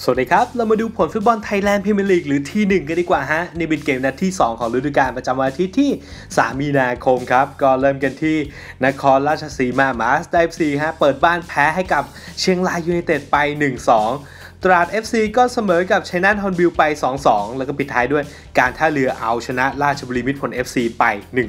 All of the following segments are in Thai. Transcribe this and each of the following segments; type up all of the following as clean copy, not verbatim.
สวัสดีครับเรามาดูผลฟุตบอลไทยแลนด์พรีเมียร์ลีกหรือที่1กันดีกว่าฮะนี่เป็นเกมนัดที่2ของฤดูกาลประจำวันอาทิตย์ที่3มีนาคมครับก็เริ่มกันที่นครราชสีมามาสเตอร์ FC ฮะเปิดบ้านแพ้ให้กับเชียงรายยูไนเต็ดไป 1-2 ตราด FC ก็เสมอกับชัยนาทฮอนบิลไป 2-2 แล้วก็ปิดท้ายด้วยการท่าเรือเอาชนะราชบุรีมิตรผล FC ไป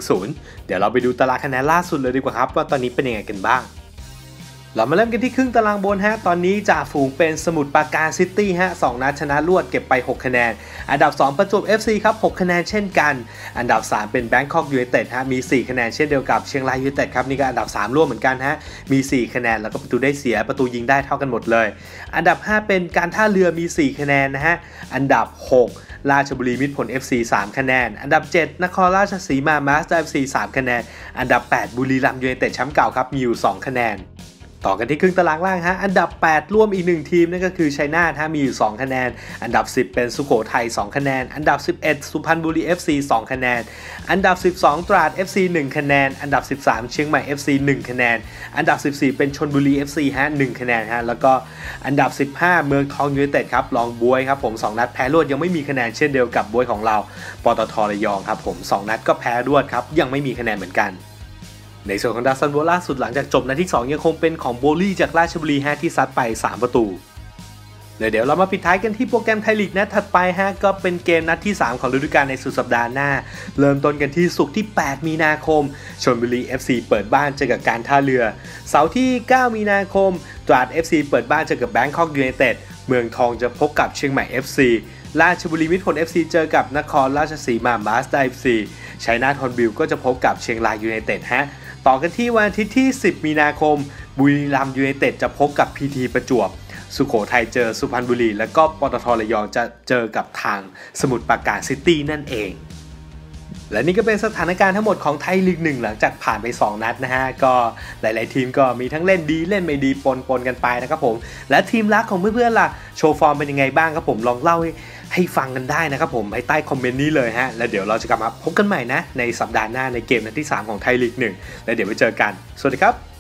1-0 เดี๋ยวเราไปดูตารางคะแนนล่าสุดเลยดีกว่าครับว่าตอนนี้เป็นยังไงกันบ้างเรามาเริ่มกันที่ครึ่งตารางบนฮะตอนนี้จ่าฝูงเป็นสมุทรปราการซิตี้ฮะ2นัดชนะรวดเก็บไป6คะแนนอันดับ2ประจวบ FC ครับ6คะแนนเช่นกันอันดับ3เป็นแบงคอกยูไนเต็ดฮะมี4คะแนนเช่นเดียวกับเชียงรายยูไนเต็ดครับนี่ก็อันดับ3ร่วมเหมือนกันฮะมี4คะแนนแล้วก็ประตูได้เสียประตูยิงได้เท่ากันหมดเลยอันดับ5เป็นการท่าเรือมี4คะแนนนะฮะอันดับ6ราชบุรีมิตรผล FC 3คะแนนอันดับ7นครราชสีมามาสเตอร์ FC 3คะแนนอันดับ8บุรีรัมย์ยูไนเต็ดแชมป์เก่าครับมีอยู่2คะแนนต่อกันที่ครึ่งตารางล่างฮะอันดับ8ร่วมอีก1ทีมนั่นก็คือชัยนาทมีอยู่2คะแนนอันดับ10เป็นสุโขทัย2คะแนนอันดับ11สุพรรณบุรี FC 2คะแนนอันดับ12ตราด FC 1คะแนนอันดับ13เชียงใหม่ FC 1คะแนนอันดับ14เป็นชลบุรี FC ฮะ1คะแนนฮะแล้วก็อันดับ15เมืองทองยูไนเต็ดครับรองบ๊วยครับผม2นัดแพ้รวดยังไม่มีคะแนนเช่นเดียวกับบ๊วยของเราปตท.ระยองครับผม2นัดก็แพ้รวดครับยังไม่มีคะแนนเหมือนกันในส่วนของดาวซันโวล่าสุดหลังจากจบนัดที่2ยังคงเป็นของโบลี่จากราชบุรีฮะที่ซัดไป3ประตูเดี๋ยวเรามาปิดท้ายกันที่โปรแกรมไทยลีกนัดถัดไปฮะก็เป็นเกมนัดที่3ของฤดูกาลในสุดสัปดาห์หน้าเริ่มต้นกันที่ศุกร์ที่8มีนาคมชลบุรี FC เปิดบ้านเจอกับการท่าเรือเสาร์ที่9มีนาคมตราด FC เปิดบ้านเจอกับแบงคอกยูไนเต็ดเมืองทองจะพบกับเชียงใหม่ FC ราชบุรีมิตรผล FC เจอกับนครราชสีมามาสเตอร์ FC ชัยนาทฮอนบิลก็จะพบกับเชียงรายยูไนเต็ดฮะต่อกันที่วันอาทิตย์ที่10มีนาคมบุรีรัมย์ยูไนเต็ดจะพบกับ PT ประจวบสุโขทัยเจอสุพรรณบุรีแล้วก็ปตท.ระยองจะเจอกับทางสมุทรปราการซิตี้นั่นเองและนี่ก็เป็นสถานการณ์ทั้งหมดของไทยลีก1หลังจากผ่านไป2นัดนะฮะก็หลายๆทีมก็มีทั้งเล่นดีเล่นไม่ดีปนกันไปนะครับผมและทีมรักของเพื่อนๆล่ะโชว์ฟอร์มเป็นยังไงบ้างครับผมลองเล่าให้ฟังกันได้นะครับผมให้ใต้คอมเมนต์นี้เลยฮะแล้วเดี๋ยวเราจะกลับมาพบกันใหม่นะในสัปดาห์หน้าในเกมนัดที่3ของไทยลีก1แล้วเดี๋ยวไปเจอกันสวัสดีครับ